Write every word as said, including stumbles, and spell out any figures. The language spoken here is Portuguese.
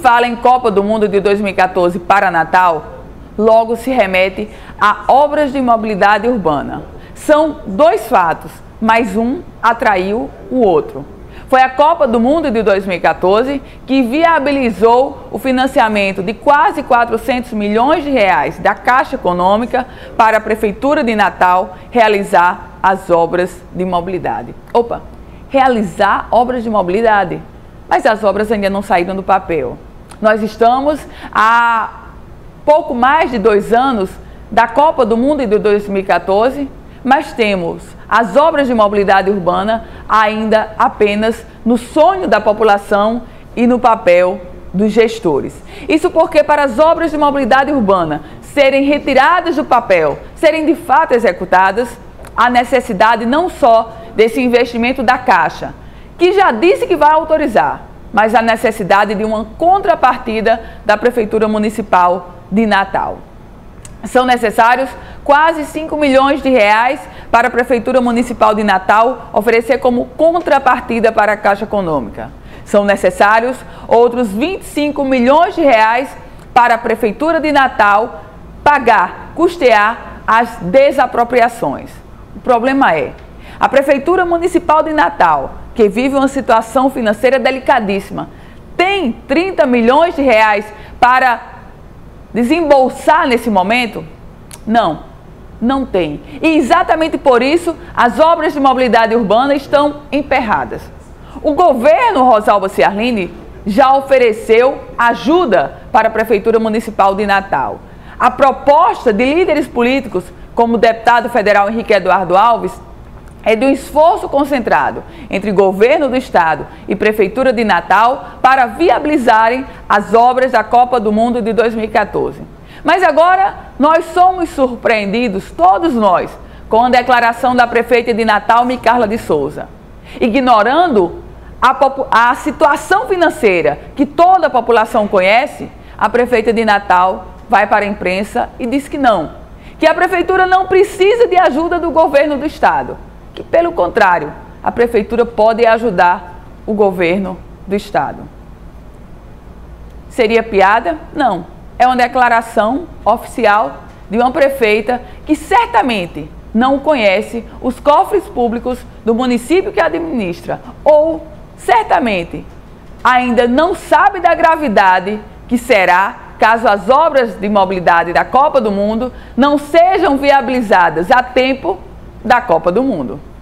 fala em Copa do Mundo de dois mil e quatorze para Natal, logo se remete a obras de mobilidade urbana. São dois fatos, mas um atraiu o outro. Foi a Copa do Mundo de dois mil e quatorze que viabilizou o financiamento de quase quatrocentos milhões de reais da Caixa Econômica para a Prefeitura de Natal realizar as obras de mobilidade. Opa, realizar obras de mobilidade, mas as obras ainda não saíram do papel. Nós estamos há pouco mais de dois anos da Copa do Mundo de dois mil e quatorze, mas temos as obras de mobilidade urbana ainda apenas no sonho da população e no papel dos gestores. Isso porque para as obras de mobilidade urbana serem retiradas do papel, serem de fato executadas, há necessidade não só desse investimento da Caixa, que já disse que vai autorizar, mas a necessidade de uma contrapartida da Prefeitura Municipal de Natal. São necessários quase cinco milhões de reais para a Prefeitura Municipal de Natal oferecer como contrapartida para a Caixa Econômica. São necessários outros vinte e cinco milhões de reais para a Prefeitura de Natal pagar, custear as desapropriações. O problema é, a Prefeitura Municipal de Natal, que vive uma situação financeira delicadíssima, tem trinta milhões de reais para desembolsar nesse momento? Não, não tem. E exatamente por isso as obras de mobilidade urbana estão emperradas. O governo Rosalba Ciarline já ofereceu ajuda para a Prefeitura Municipal de Natal. A proposta de líderes políticos, como o deputado federal Henrique Eduardo Alves, é de um esforço concentrado entre governo do estado e Prefeitura de Natal para viabilizarem as obras da Copa do Mundo de dois mil e quatorze. Mas agora nós somos surpreendidos, todos nós, com a declaração da prefeita de Natal, Micarla de Souza, ignorando a, a situação financeira que toda a população conhece. A prefeita de Natal vai para a imprensa e diz que não, que a prefeitura não precisa de ajuda do governo do estado, que pelo contrário, a prefeitura pode ajudar o governo do estado. Seria piada? Não. É uma declaração oficial de uma prefeita que certamente não conhece os cofres públicos do município que administra, ou certamente ainda não sabe da gravidade que será caso as obras de mobilidade da Copa do Mundo não sejam viabilizadas a tempo da Copa do Mundo.